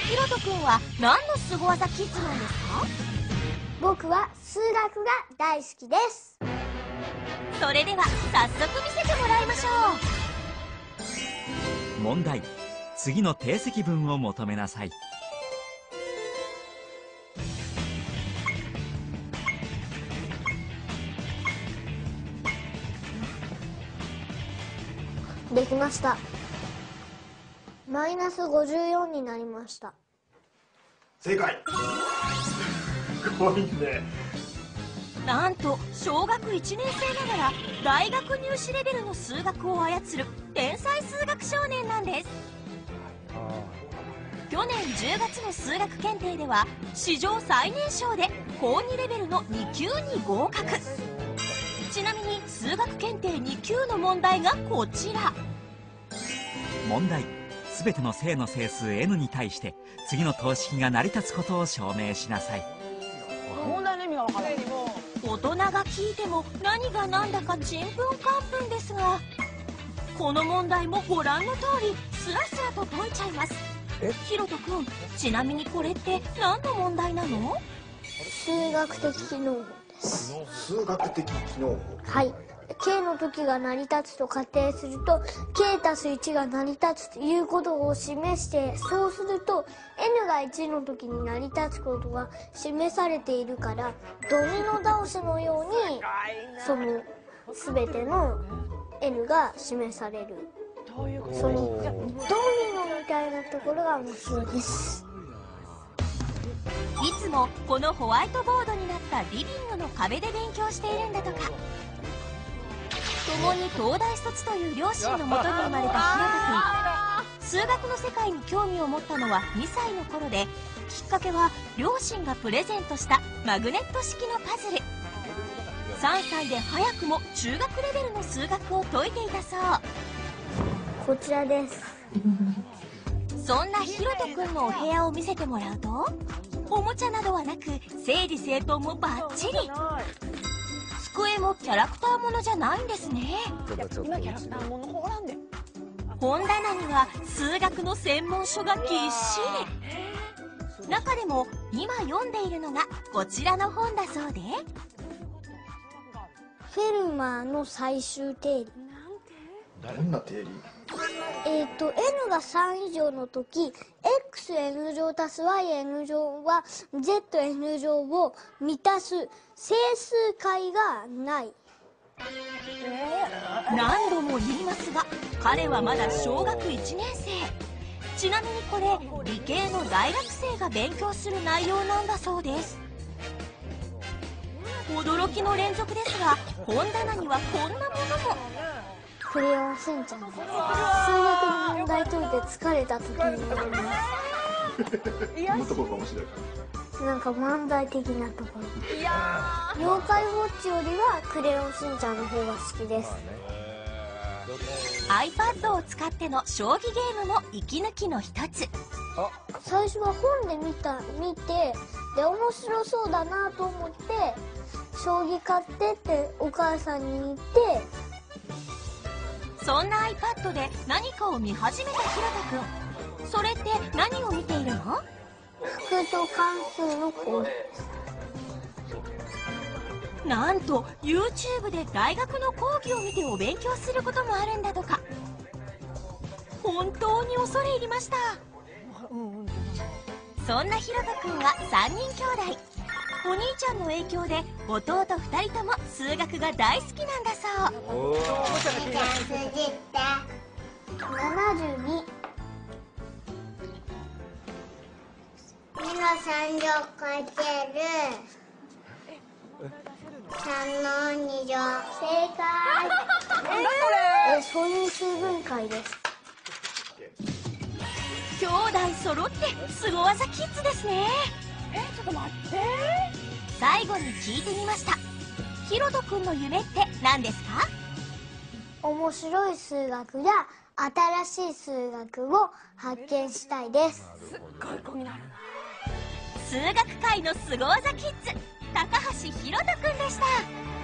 ひろとくんは何のスゴ技キッズなんですか？ 僕は数学が大好きです。 それでは早速見せてもらいましょう。問題。次の定積分を求めなさい。 できました。マイナス54になりました。 正解。すごいね。 なんと小学1年生ながら大学入試レベルの数学を操る天才数学少年なんです。去年10月の数学検定では史上最年少で高2レベルの2級に合格。ちなみに数学検定2級の問題がこちら。 問題。すべての正の整数 n に対して次の等式が成り立つことを証明しなさい。 問題の意味がわからない。 大人が聞いても何が何だかちんぷんかんぷんですが、この問題もご覧の通りスラスラと解いちゃいます。ひろとくん、ちなみにこれって何の問題なの？ 数学的機能法です。 数学的機能法。 はい。k の時が成り立つと仮定すると k+1 が成り立つということを示して、そうすると n が1の時に成り立つことが示されているから、ドミノ倒しのようにその全ての n が示される。そのドミノみたいなところが面白いです。 いつもこのホワイトボードになったリビングの壁で勉強しているんだとか。共に東大卒という両親のもとに生まれたひろとくん。数学の世界に興味を持ったのは2歳の頃で、きっかけは両親がプレゼントしたマグネット式のパズル。3歳で早くも中学レベルの数学を解いていたそう。 こちらです。 そんなひろとくんのお部屋を見せてもらうと、おもちゃなどはなく整理整頓もバッチリ。机もキャラクターものじゃないんですね。 今キャラクターものほらんで。 本棚には数学の専門書がぎっしり。中でも今読んでいるのがこちらの本だそうで、 フェルマーの最終定理。 どんな定理 ？n が3以上の時 xn 乗足す yn 乗は zn 乗を満たす整数解がない。 何度も言いますが、彼はまだ小学1年生。ちなみにこれ理系の大学生が勉強する内容なんだそうです。驚きの連続ですが、本棚にはこんなものも。 クレヨンしんちゃんです。数学の問題解いて疲れた時に読みます。 どんなところが面白いか。 なんか漫才的なところ。妖怪ウォッチよりはクレヨンしんちゃんの方が好きです。 iPad を使っての将棋ゲームも息抜きの一つ。 最初は本で見て、で面白そうだなと思って将棋買ってってお母さんに言って、 そんな iPad で何かを見始めたひろとくん。それって何を見ているの？ 複と関数の講義です。 なんと YouTube で大学の講義を見てお勉強することもあるんだとか。本当に恐れ入りました。そんなひろとくんは3人兄弟。お兄ちゃんの影響で弟2人とも数学が大好きなんだそう。 72。 2の3乗かける3の2乗。 正解。素因数分解です。 兄弟揃ってスゴ技キッズですね。 ちょっと待って。 最後に聞いてみました。ひろとくんの夢って何ですか？ 面白い数学や新しい数学を発見したいです。 すっごい子になる。 数学界のスゴ技キッズ、高橋ひろとくんでした。